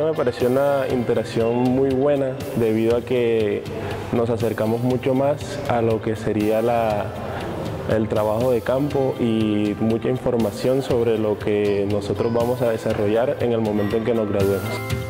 que me pareció una interacción muy buena debido a que nos acercamos mucho más a lo que sería el trabajo de campo y mucha información sobre lo que nosotros vamos a desarrollar en el momento en que nos graduemos.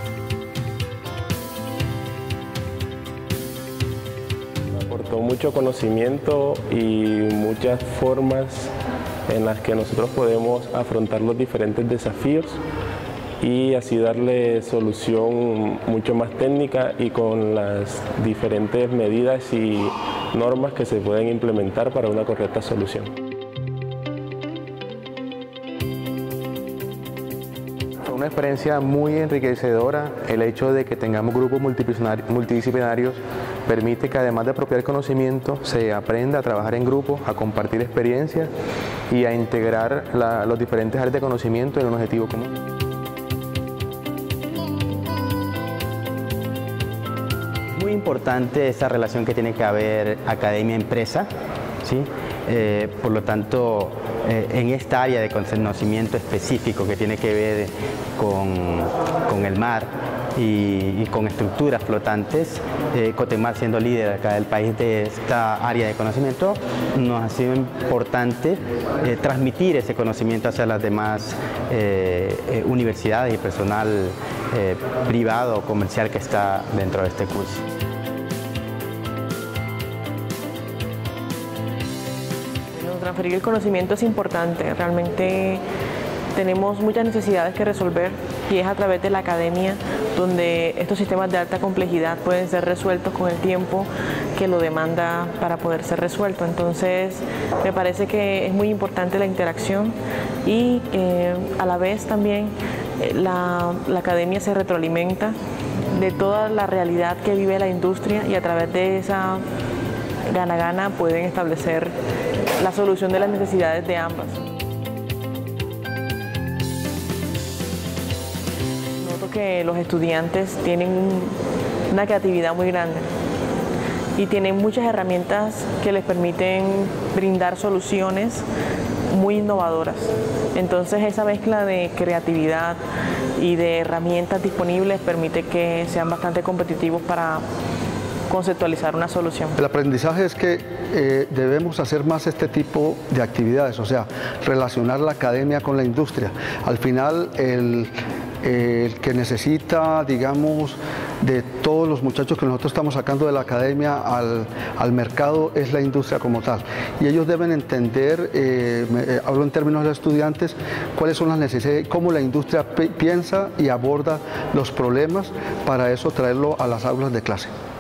Me aportó mucho conocimiento y muchas formas en las que nosotros podemos afrontar los diferentes desafíos y así darle solución mucho más técnica y con las diferentes medidas y normas que se pueden implementar para una correcta solución. Fue una experiencia muy enriquecedora. El hecho de que tengamos grupos multidisciplinarios permite que, además de apropiar conocimiento, se aprenda a trabajar en grupo, a compartir experiencias y a integrar los diferentes áreas de conocimiento en un objetivo común. Muy importante esa relación que tiene que haber academia-empresa, ¿sí? Por lo tanto, en esta área de conocimiento específico que tiene que ver con el mar y con estructuras flotantes, Cotemar, siendo líder acá del país de esta área de conocimiento, nos ha sido importante transmitir ese conocimiento hacia las demás universidades y personal privado o comercial que está dentro de este curso. Transferir el conocimiento es importante, realmente tenemos muchas necesidades que resolver y es a través de la academia donde estos sistemas de alta complejidad pueden ser resueltos con el tiempo que lo demanda para poder ser resuelto. Entonces me parece que es muy importante la interacción y a la vez también la academia se retroalimenta de toda la realidad que vive la industria y a través de esa gana-gana pueden establecer la solución de las necesidades de ambas. Noto que los estudiantes tienen una creatividad muy grande y tienen muchas herramientas que les permiten brindar soluciones muy innovadoras. Entonces esa mezcla de creatividad y de herramientas disponibles permite que sean bastante competitivos para conceptualizar una solución. El aprendizaje es que debemos hacer más este tipo de actividades, o sea, relacionar la academia con la industria. Al final, el que necesita, digamos, de todos los muchachos que nosotros estamos sacando de la academia al mercado es la industria como tal. Y ellos deben entender, hablo en términos de estudiantes, cuáles son las necesidades, cómo la industria piensa y aborda los problemas, para eso traerlo a las aulas de clase.